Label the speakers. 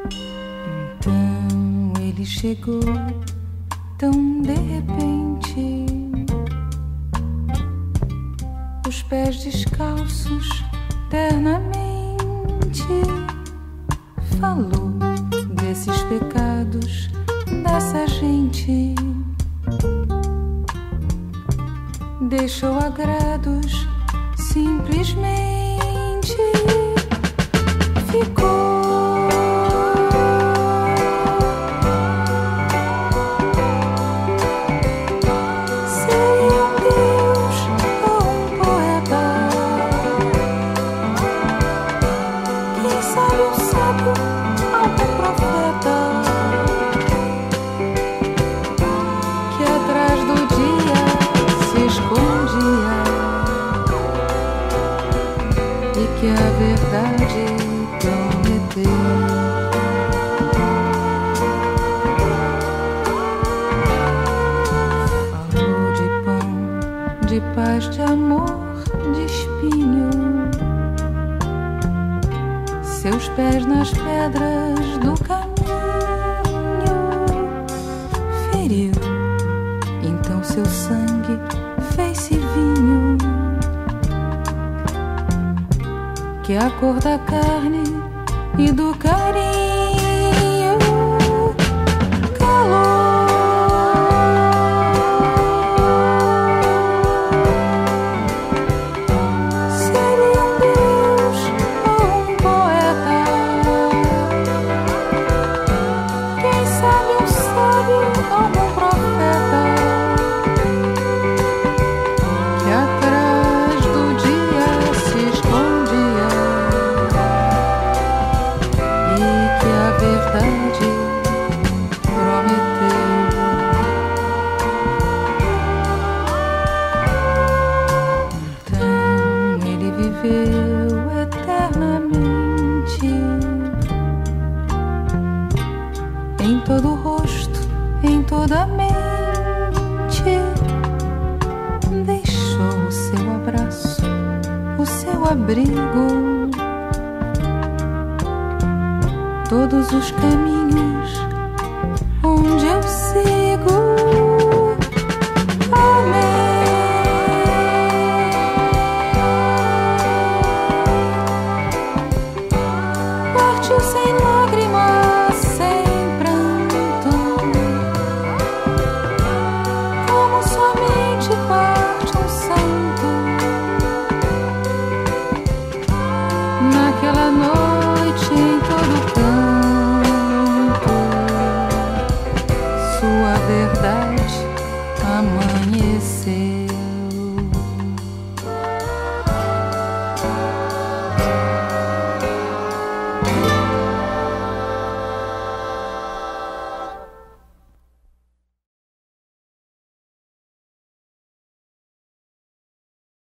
Speaker 1: Então ele chegou tão de repente, os pés descalços ternamente, falou desses pecados dessa gente, deixou agrados simplesmente, ficou. Que a verdade prometeu. Falou de pão, de paz, de amor, de espinho, seus pés nas pedras do caminho, feriu, então seu sangue fez-se vinho, que é a cor da carne e do carinho. Calor, seria um Deus ou um poeta, quem sabe um sábio ou um profeta, que atrás do dia se escondia, verdade prometeu. Então ele viveu eternamente, em todo o rosto, em toda a mente, deixou o seu abraço, o seu abrigo, todos os caminhos onde eu sigo. Amém. Partiu sem lágrimas, sem pranto, como somente parte um santo naquela noite.